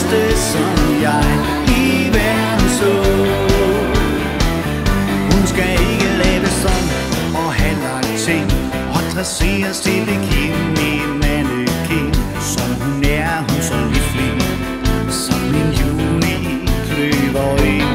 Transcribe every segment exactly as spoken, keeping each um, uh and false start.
dejligste, som jeg i verden så. Hun skal ikke lave sådan og have lagt ting og dresseres til bikini mannequin. Som hun er, hun så livlig som en junikløver.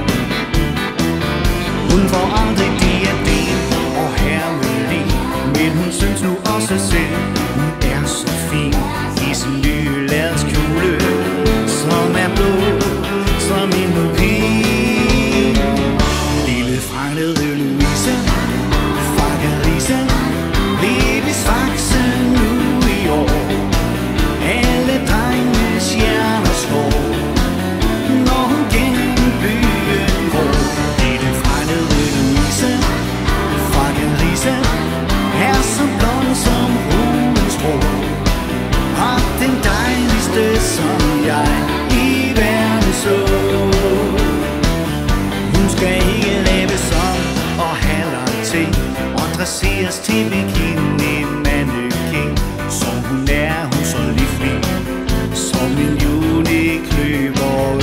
Hun får aldrig diadem og hermelin, men hun synes nu også selv, hun er så fin i sin nye lærredskjole, som er blå som en lupin. Lille frejlede Louise fra Garissa, Levis Faxe nu i år. Alle drenges hjerner slår, når hun gennem byen går. Lille frejlede Louise fra Garissa er så blond som roens strå, og den dejligste, som jeg i verden så. Hun skal ikke lave sådan og have lagt ting og dresseres til bikini mannequin. Som hun er, hun så livlig som en junikløver.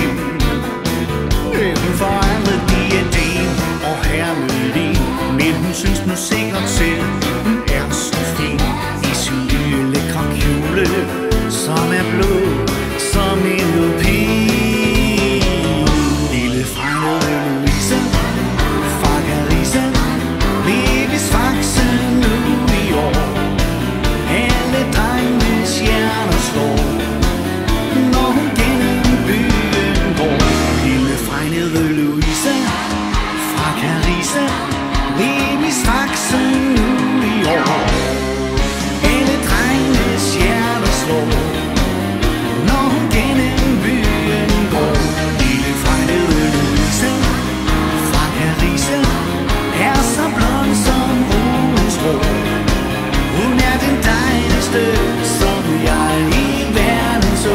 Hun får aldrig diadem og hermelin, men hun synes nu sikkert selv, hun er så fin i sin nye lækre kjole, som er blå som en lupin. Lille frejlede Louise fra Garissa, Levis Faxe nu i år. Alle drenges hjerner slår, når hun gennem byen går. Lille frejlede Louise fra Garissa, Levis Faxe nu i år. Alle drenges hjerner slår, når hun gennem byen går. Lille frejlede Louise fra Garissa er så blond som roens strå. Hun er den dejligste, som jeg i verden så.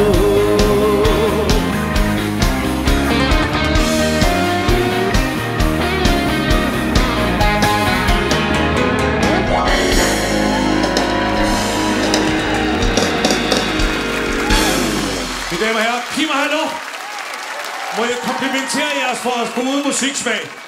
Mine damer og herrer, giv mig hallo. Må jeg komplimentere jeres for jeres gode musiksmag.